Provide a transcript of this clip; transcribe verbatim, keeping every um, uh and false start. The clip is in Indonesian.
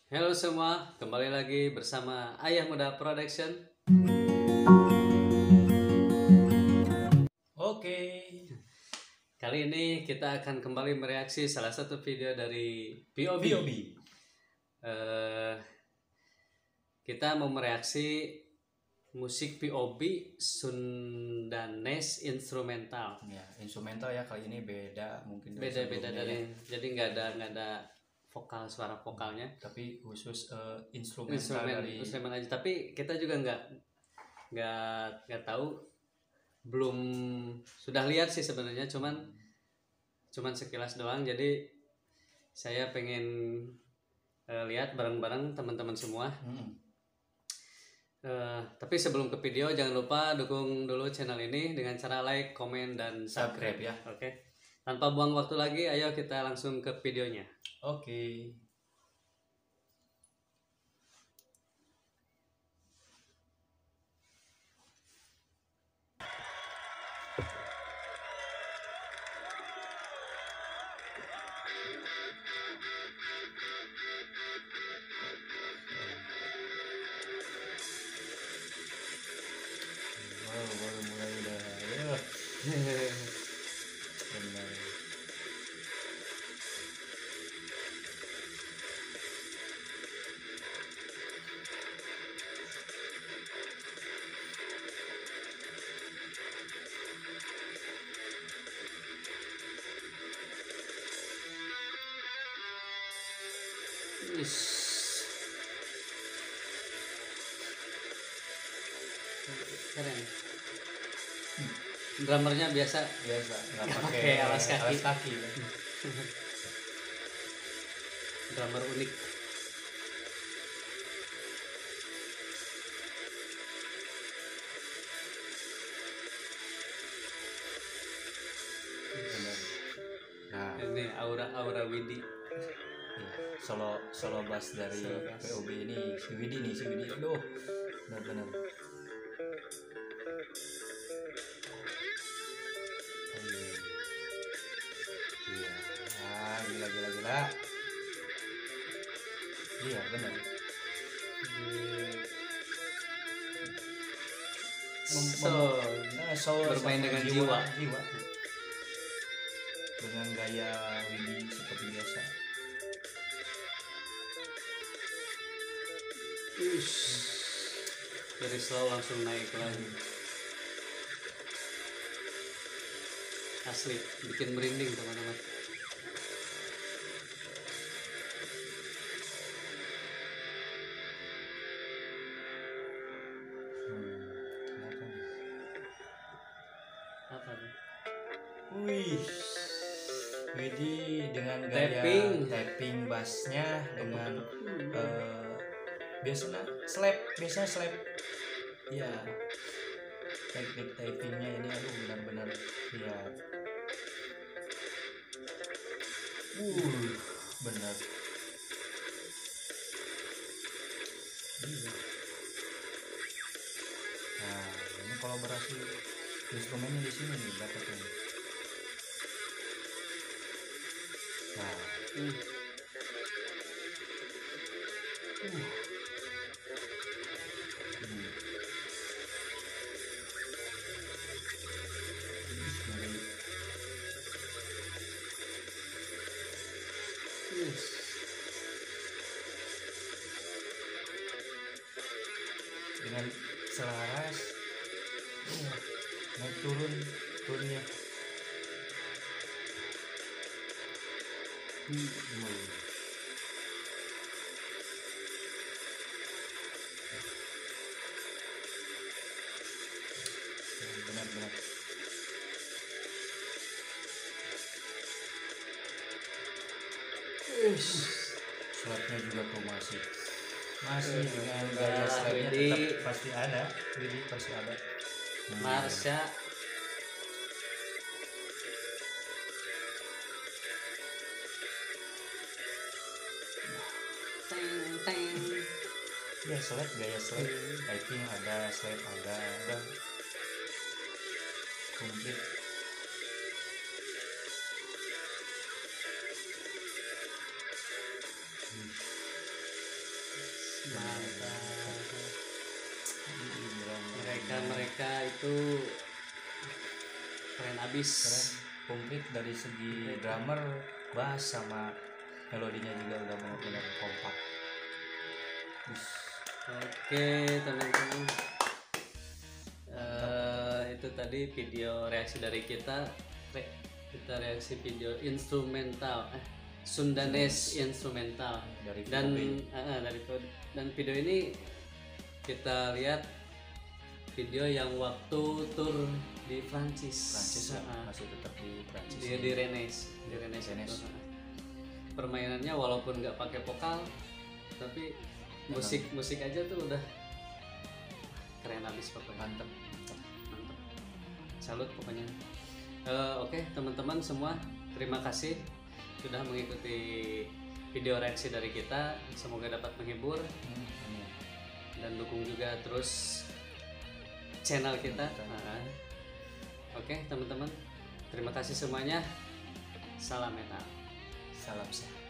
Halo semua, kembali lagi bersama Ayah Muda Production. Oke, Kali ini kita akan kembali mereaksi salah satu video dari P O B. V O B. Eh, kita mau mereaksi musik P O B Sundanese instrumental. Ya, instrumental ya kali ini beda mungkin dari Beda-beda sebelumnya dari, ya. jadi nggak ada nggak ada vokal suara vokalnya. Tapi khusus eh, instrumental Instrumen dari instrumen aja. Tapi kita juga nggak nggak nggak tahu, belum sudah lihat sih sebenarnya, cuman cuman sekilas doang. Jadi saya pengen uh, lihat bareng-bareng teman-teman semua. hmm, Uh, tapi sebelum ke video, jangan lupa dukung dulu channel ini dengan cara like, komen, dan subscribe, subscribe ya. Oke. Tanpa buang waktu lagi, ayo kita langsung ke videonya. Oke. Wow, baru mulai udah ya. Benar. Ish. Keren. Drummernya biasa Biasa, nggak Nggak pakai pakai alas kaki. alas kaki ya. drummer unik. Benar. Nah, Ini aura-aura Widi. ya, solo solo bass dari Solo bass. P O B ini si Widi nih, si Widi. Aduh, benar-benar. Iya, ah, gila gila gila. Iya benar. Mem- So, mem- nah, soul bermain sama dengan jiwa. jiwa. Dengan gaya Widi seperti biasa. Ish. Dari slow langsung naik lagi. Asli, bikin merinding teman-teman. Hmm, kenapa nih? Apa nih? Wih, Widi dengan gaya Tapping. tapping bassnya dengan eh, biasanya slap, biasanya slap. Iya, teknik tappingnya ini aduh benar-benar lihat. Uh, benar. Iya. Nah, ini kolaborasi instrumennya di sini nih dapetnya. Nah, Hmm. uh. Hmm. Dari Ish. dengan selaras, uh, naik turun turunnya. Hmm. Uh. Benar-benar. Ish. Slapnya juga tuh masih masih Eh, dengan enggak, gaya slapnya Widi. tetap pasti ada, Widi pasti ada. Hmm. Marsha. Teng teng. Ya slap, gaya slap, typing ada, slap ada, ada komplit. Hmm. Mantap. Giliran mereka mereka itu keren abis. keren, komplit dari segi drummer, bass sama melodinya juga udah benar-benar kompak. Us, Oke teman-teman, Eh, itu tadi video reaksi dari kita. Re- kita reaksi video instrumental eh, Sundanese instrumental dari dan Kobe. eh, dari dan video ini kita lihat video yang waktu tur di Prancis. Prancis ya, Ah, masih tetap di Prancis. di di Rennes di Rennes Rennes. itu. Permainannya walaupun nggak pakai vokal tapi musik musik aja tuh udah keren abis pokoknya. Mantep. Mantap. Salut pokoknya. Eh, oke teman-teman semua, terima kasih sudah mengikuti video reaksi dari kita. Semoga dapat menghibur Hmm, amin. dan dukung juga terus channel kita. Nah, oke teman-teman, terima kasih semuanya. Salam metal. Salam sehat.